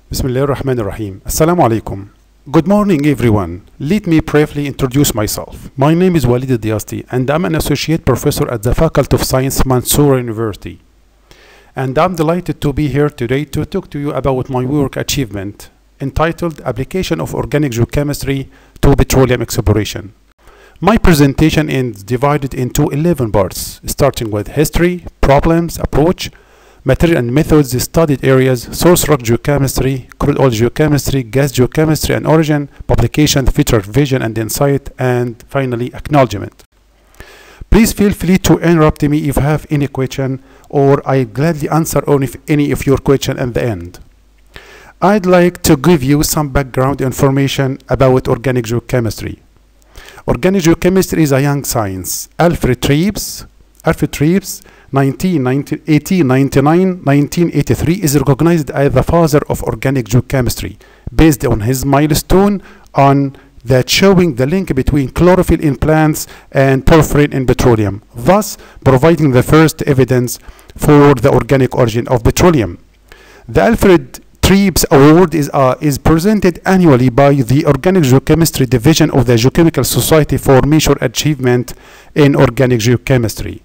Bismillah ar-Rahman ar-Rahim. Assalamu alaikum. Good morning, everyone. Let me briefly introduce myself. My name is Walid Diasti, and I'm an associate professor at the Faculty of Science, Mansoura University. And I'm delighted to be here today to talk to you about my work achievement entitled Application of Organic Geochemistry to Petroleum Exploration. My presentation is divided into 11 parts, starting with history, problems, approach, material and methods, studied areas, source rock geochemistry, crude oil geochemistry, gas geochemistry and origin, publication, feature, vision and insight, and finally acknowledgement. Please feel free to interrupt me if you have any question, or I gladly answer on any of your question at the end. I'd like to give you some background information about organic geochemistry. Organic geochemistry is a young science. Alfred Treves, 1899-1983 is recognized as the father of organic geochemistry based on his milestone on that showing the link between chlorophyll in plants and porphyrin in petroleum, thus providing the first evidence for the organic origin of petroleum. The Alfred Treves Award is presented annually by the Organic Geochemistry Division of the Geochemical Society for major achievement in organic geochemistry.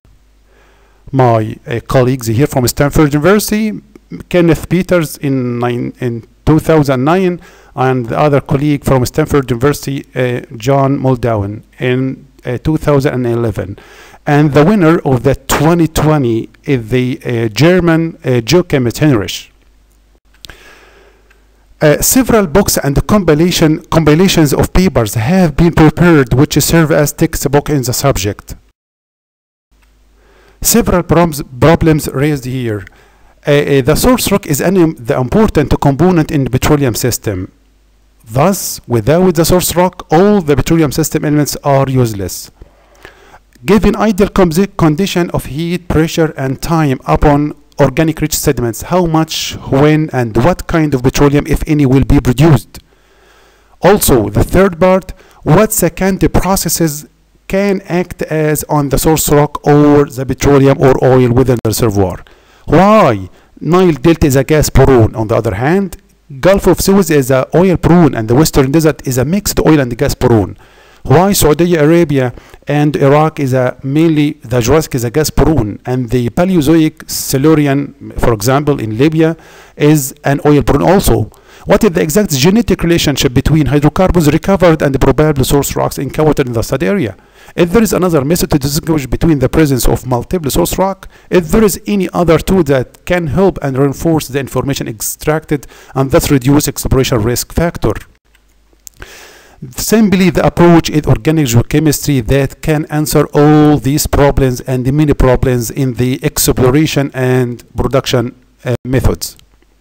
My colleagues here from Stanford University, Kenneth Peters in 2009, and the other colleague from Stanford University, John Muldown in 2011. And the winner of the 2020 is the German geochemist Heinrich. Several books and compilations of papers have been prepared which serve as textbook in the subject. Several problems raised here. The source rock is the important component in the petroleum system. Thus, without the source rock, all the petroleum system elements are useless. Given ideal condition of heat, pressure, and time upon organic rich sediments, how much, when, and what kind of petroleum, if any, will be produced? Also, the third part, what secondary processes can act as on the source rock or the petroleum or oil within the reservoir? Why? Nile Delta is a gas prone. On the other hand, Gulf of Suez is a oil prone, and the Western Desert is a mixed oil and gas prone. Why Saudi Arabia and Iraq is mainly the Jurassic is a gas prone, and the Paleozoic Silurian, for example, in Libya is an oil prone also? What is the exact genetic relationship between hydrocarbons recovered and the probable source rocks encountered in the study area? If there is another method to distinguish between the presence of multiple source rock, if there is any other tool that can help and reinforce the information extracted and thus reduce exploration risk factor. Simply, the approach is organic geochemistry that can answer all these problems and the many problems in the exploration and production methods.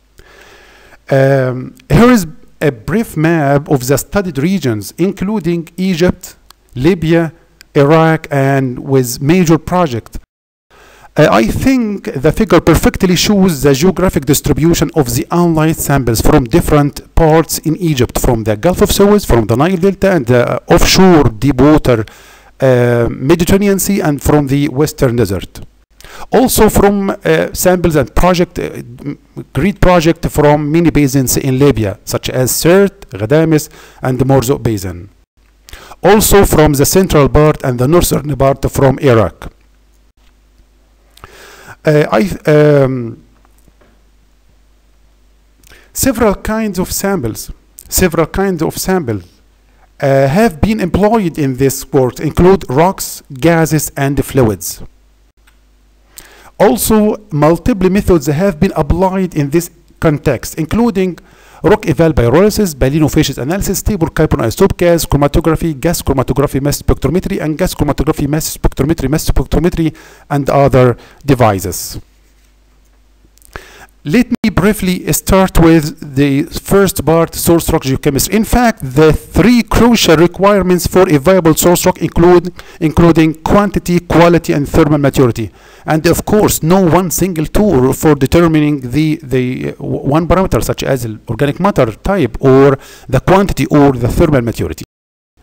Here is a brief map of the studied regions, including Egypt, Libya, Iraq, and with major projects. I think the figure perfectly shows the geographic distribution of the analyzed samples from different parts in Egypt, from the Gulf of Suez, from the Nile Delta, and the offshore deep water Mediterranean Sea, and from the Western Desert. Also from samples and great project from many basins in Libya, such as Sirte, Ghadames, and the Morzo Basin. Also from the central part and the northern part from Iraq. Several kinds of samples have been employed in this work, include rocks, gases, and fluids. Also, multiple methods have been applied in this context, including rock eval pyrolysis, bioluminescence analysis, stable carbon isotope gas chromatography, gas chromatography mass spectrometry, and gas chromatography mass spectrometry, and other devices. Let me briefly start with the first part, source rock geochemistry. In fact, the three crucial requirements for a viable source rock including quantity, quality, and thermal maturity. And of course, no one single tool for determining the one parameter, such as organic matter type, or the quantity, or the thermal maturity.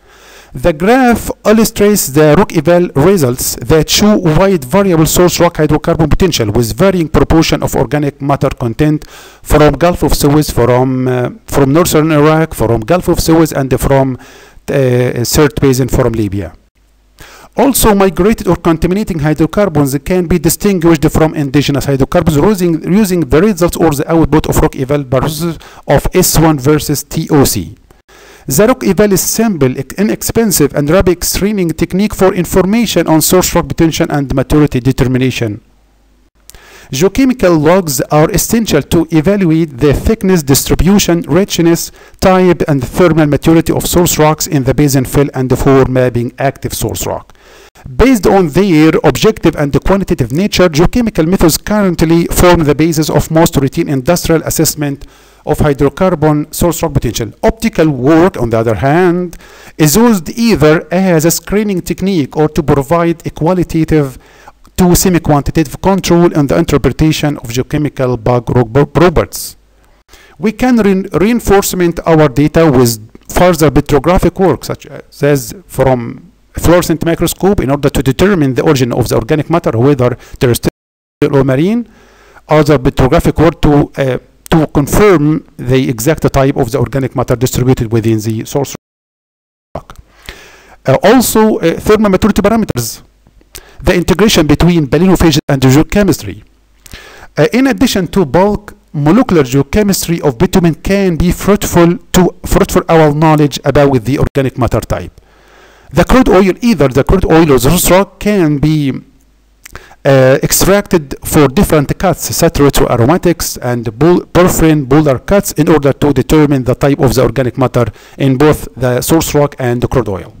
The graph illustrates the rock eval results that show wide variable source rock hydrocarbon potential with varying proportion of organic matter content from Gulf of Suez, from northern Iraq, from Gulf of Suez, and from Sirte Basin from Libya. Also, migrated or contaminating hydrocarbons can be distinguished from indigenous hydrocarbons using the results or the output of rock eval process of S1 versus TOC. The rock eval is simple, inexpensive, and rapid screening technique for information on source rock potential and maturity determination. Geochemical logs are essential to evaluate the thickness, distribution, richness, type, and thermal maturity of source rocks in the basin fill and for mapping active source rock. Based on their objective and quantitative nature, geochemical methods currently form the basis of most routine industrial assessment of hydrocarbon source rock potential. Optical work, on the other hand, is used either as a screening technique or to provide a qualitative to semi-quantitative control in the interpretation of geochemical bug properties. We can reinforcement our data with further petrographic work, such as from fluorescent microscope, in order to determine the origin of the organic matter, whether terrestrial or marine. Other petrographic work to confirm the exact type of the organic matter distributed within the source rock. Also, thermal maturity parameters, the integration between palynophage and geochemistry. In addition to bulk, molecular geochemistry of bitumen can be fruitful our knowledge about the organic matter type. The crude oil, either the crude oil or the source rock, can be extracted for different cuts, saturated aromatics and porphyrin polar cuts, in order to determine the type of the organic matter in both the source rock and the crude oil.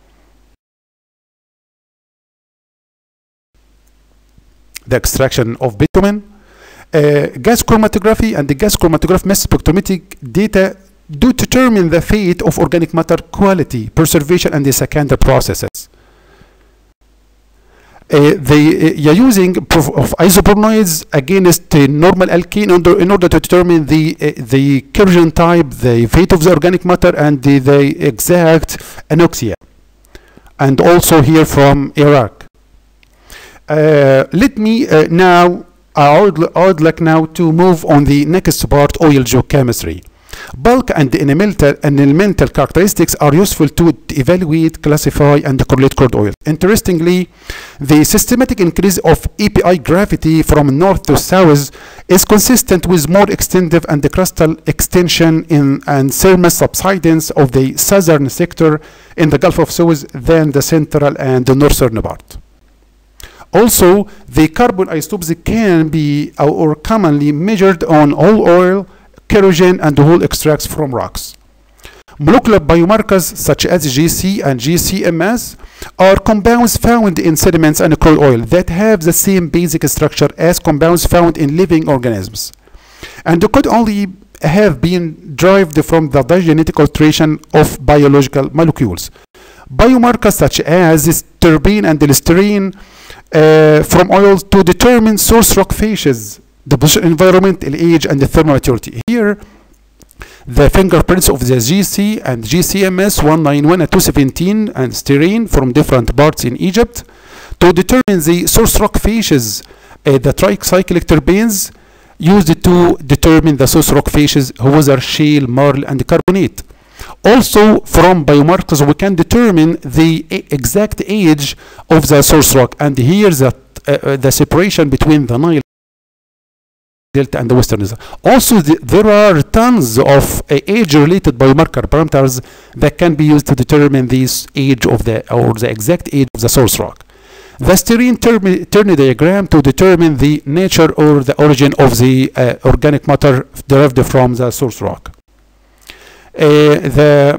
The extraction of bitumen, gas chromatography and the gas chromatograph mass spectrometric data do determine the fate of organic matter quality, preservation, and the secondary processes. Using of isoprenoids against normal alkene in order to determine the corrosion type, the fate of the organic matter, and the exact anoxia. And also here from Iraq. Let me now, I would like now to move on the next part, oil geochemistry. Bulk and elemental characteristics are useful to evaluate, classify, and correlate crude oil. Interestingly, the systematic increase of API gravity from north to south is consistent with more extensive and crustal extension and thermal subsidence of the southern sector in the Gulf of Suez than the central and the northern part. Also, the carbon isotopes can be or commonly measured on all oil, corrosion, and whole extracts from rocks. Molecular biomarkers such as GC and GCMS are compounds found in sediments and crude oil that have the same basic structure as compounds found in living organisms, and could only have been derived from the digenetic alteration of biological molecules. Biomarkers such as terpene and listerine from oils to determine source rock phases, the position environment, the age, and the thermal maturity. Here, the fingerprints of the GC and GCMS 191 and 217 and styrene from different parts in Egypt to determine the source rock phases, the tricyclic terpenes used to determine the source rock phases, whether shale, marl, and carbonate. Also, from biomarkers, we can determine the exact age of the source rock, and here's the separation between the Nile Delta and the Western Desert. Also, there are tons of age-related biomarker parameters that can be used to determine this age of the exact age of the source rock. The styrene Terney diagram to determine the nature or the origin of the organic matter derived from the source rock. The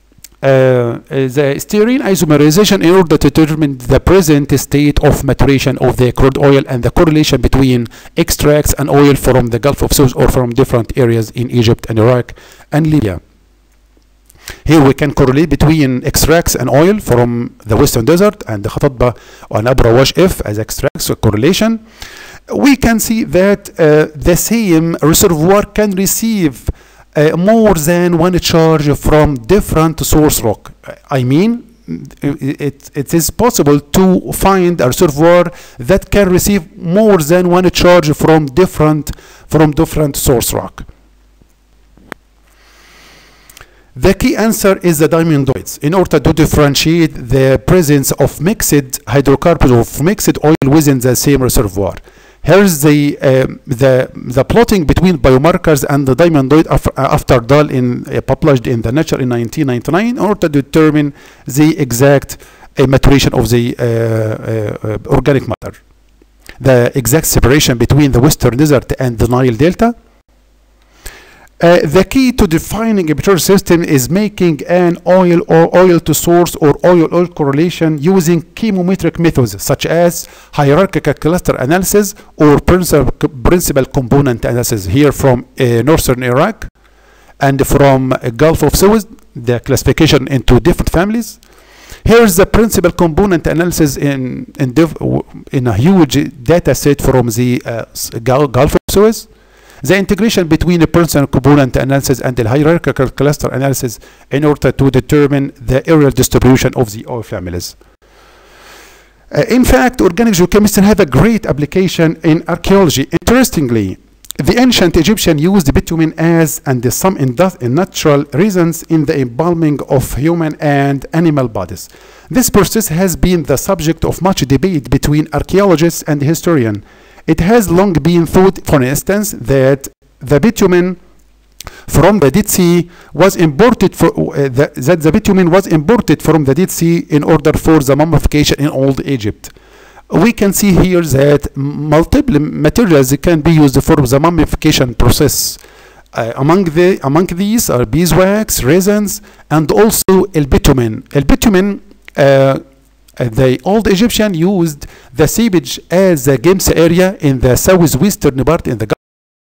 styrene isomerization in order to determine the present state of maturation of the crude oil and the correlation between extracts and oil from the Gulf of Suez or from different areas in Egypt and Iraq and Libya. Here we can correlate between extracts and oil from the Western Desert and the Khatatba and Abra Wash F as extracts, so correlation. We can see that the same reservoir can receive more than one charge from different source rock. I mean, it is possible to find a reservoir that can receive more than one charge from different source rock. The key answer is the diamondoids. In order to differentiate the presence of mixed hydrocarbons or mixed oil within the same reservoir. Here's the plotting between biomarkers and the diamondoid after Dahl published in the Nature in 1999 in order to determine the exact maturation of the organic matter. The exact separation between the Western Desert and the Nile Delta. The key to defining a petroleum system is making an oil or oil to source or oil correlation using chemometric methods such as hierarchical cluster analysis or principal component analysis, here from northern Iraq and from Gulf of Suez, the classification into different families. Here's the principal component analysis in a huge data set from the Gulf of Suez. The integration between the principal component analysis and the hierarchical cluster analysis in order to determine the areal distribution of the oil families. In fact, organic geochemistry have a great application in archaeology. Interestingly, the ancient Egyptians used bitumen as and some natural reasons in the embalming of human and animal bodies. This process has been the subject of much debate between archaeologists and historians. It has long been thought, for instance, that the bitumen from the Dead Sea was imported that the bitumen was imported from the Dead Sea in order for the mummification in Old Egypt. We can see here that multiple materials can be used for the mummification process. Among these are beeswax, resins, and also bitumen. Bitumen. The old Egyptian used the seepage as the Gims area in the southwestern part in the Gulf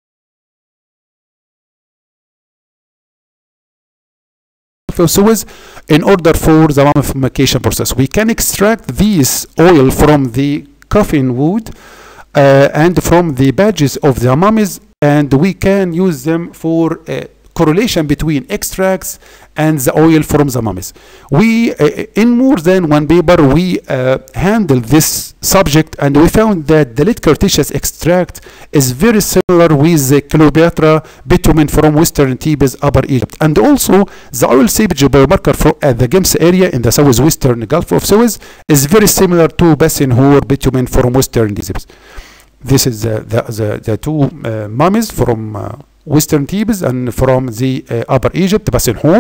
of Suez in order for the mummification process. We can extract this oil from the coffin wood and from the badges of the mummies, and we can use them for correlation between extracts and the oil from the mummies. We, in more than one paper, we handled this subject, and we found that the late Cretaceous extract is very similar with the Cleopatra bitumen from Western Thebes, Upper Egypt, and also the oil seepage biomarker from the Gims area in the southwestern Gulf of Suez is very similar to Basin Hor bitumen from Western Thebes. This is the two mummies from Western Thebes and from the Upper Egypt, Basin Hor.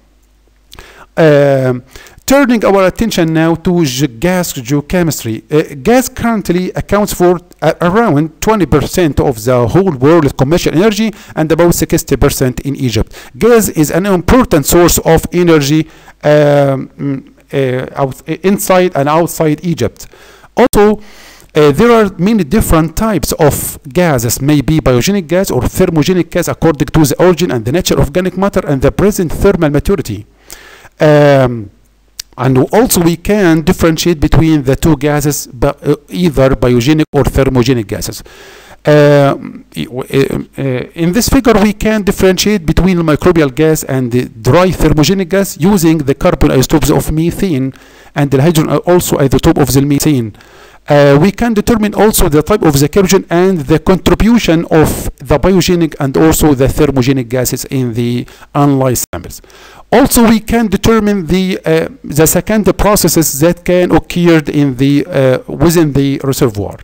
Turning our attention now to gas geochemistry. Gas currently accounts for around 20% of the whole world's commercial energy and about 60% in Egypt. Gas is an important source of energy inside and outside Egypt. Also, there are many different types of gases, maybe biogenic gas or thermogenic gas according to the origin and the nature of organic matter and the present thermal maturity. And also we can differentiate between the two gases, either biogenic or thermogenic gases. In this figure we can differentiate between microbial gas and the dry thermogenic gas using the carbon isotopes of methane and the hydrogen also isotope of the methane. We can determine also the type of the kerosene and the contribution of the biogenic and also the thermogenic gases in the analyzed samples. Also, we can determine the second processes that can occur in the within the reservoir.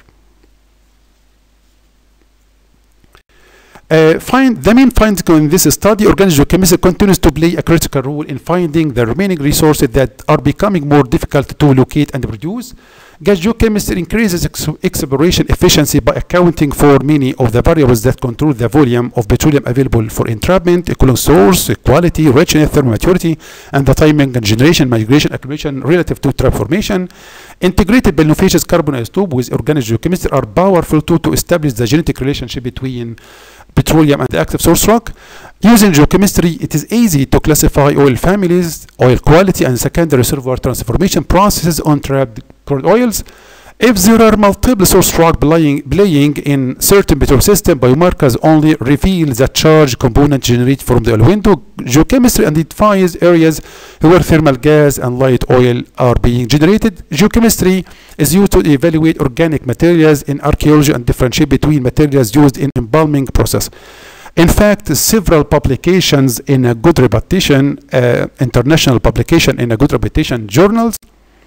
The main findings in this study, organic geochemistry continues to play a critical role in finding the remaining resources that are becoming more difficult to locate and produce. Gas geochemistry increases exploration efficiency by accounting for many of the variables that control the volume of petroleum available for entrapment, equivalent source, quality, richness, thermal maturity, and the timing and generation, migration, accumulation relative to trap formation. Integrated bioluminescent carbon isotope with organic geochemistry are powerful tools to establish the genetic relationship between petroleum and the active source rock. Using geochemistry, it is easy to classify oil families, oil quality, and secondary reservoir transformation processes on trapped crude oils. If there are multiple source rock playing in certain petroleum system, biomarkers only reveal the charge component generated from the oil window. Geochemistry identifies areas where thermal gas and light oil are being generated. Geochemistry is used to evaluate organic materials in archaeology and differentiate between materials used in embalming process. In fact, several publications in a good reputation, international publication in a good reputation journals,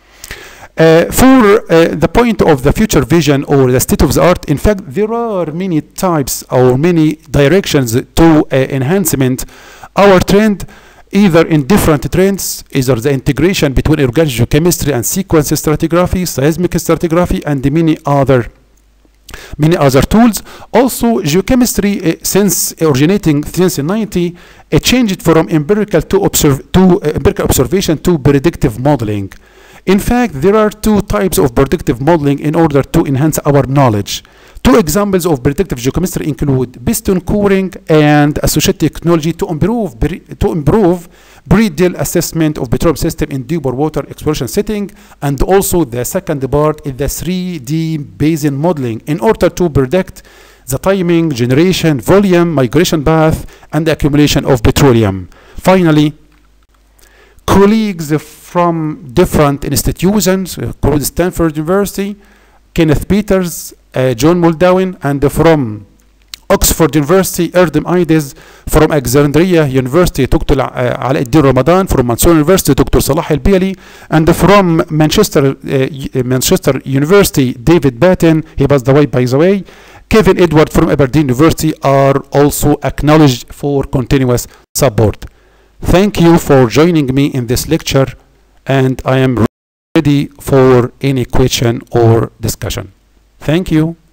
for the point of the future vision or the state of the art, in fact, there are many types or many directions to enhancement. Our trend, either in different trends, either the integration between organic geochemistry and sequence stratigraphy, seismic stratigraphy, and many other tools. Also, geochemistry, since originating since 90, it changed from empirical empirical observation to predictive modeling. In fact, there are two types of predictive modeling in order to enhance our knowledge. Two examples of predictive geochemistry include piston coring and associated technology to improve pre-drill assessment of petroleum system in deeper water exploration setting, and also the second part is the 3D basin modeling in order to predict the timing, generation, volume, migration path, and the accumulation of petroleum. Finally, colleagues from different institutions, including Stanford University, Kenneth Peters, John Moldawin, and from Oxford University, Erdem Aides, from Alexandria University, Dr. Alauddin Ramadan, from Mansour University, Dr. Salah El-Biali, and from Manchester University, David Batten, he passed away by the way, Kevin Edward from Aberdeen University are also acknowledged for continuous support. Thank you for joining me in this lecture, and I am ready for any question or discussion. Thank you.